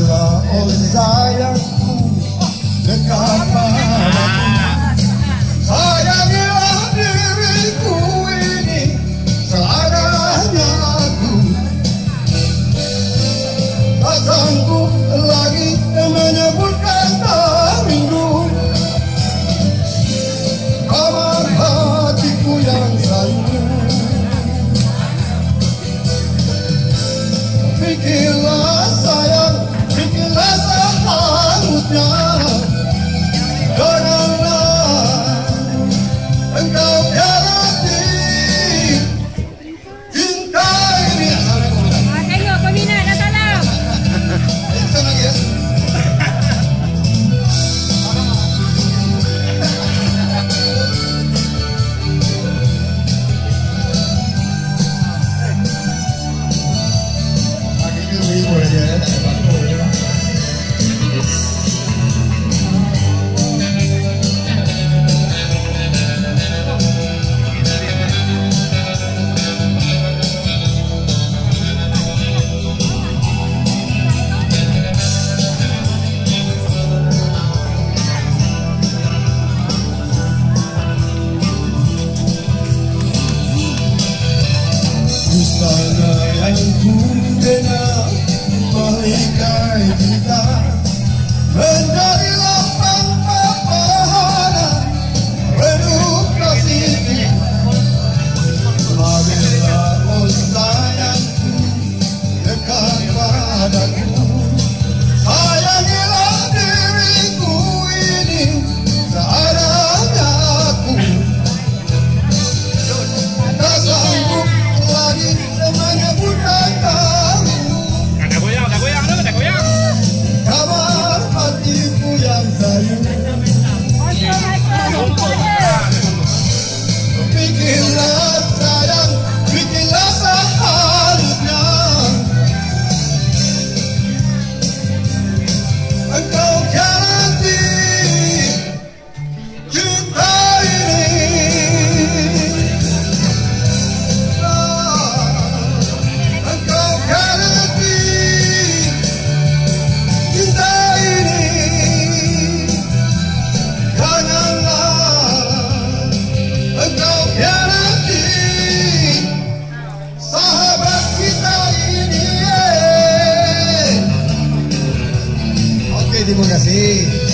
Pergilah oh sayangku dekat padaku. Sayangilah diriku ini seadanya aku. Tak sanggup lagi menyebutkan minggu. Kamar hatiku yang sayu. Fikirlah sayang, fikirlah seharusnya. Janganlah engkau hianati cinta ini. Tengok peminat dah salam. Itu lagi ya. Boleh ya, tak ada apa-apa ya. Istana yang ku dengar melikai kita menjadi lapang pepohonan redup kasih. Marilah oh sayangku dekat padaku. Sayangilah diriku ini seadanya aku. Tak sanggup lagi menyebutkan kamu. Tak goyang tu, tak goyang. Kamar hatiku yang sayu. Fikirlah sayang, fikirlah seharusnya. Engkau hianati cinta ini. Engkau hianati cinta ini. Janganlah engkau hianati sahabat kita ini. Oke, terima kasih.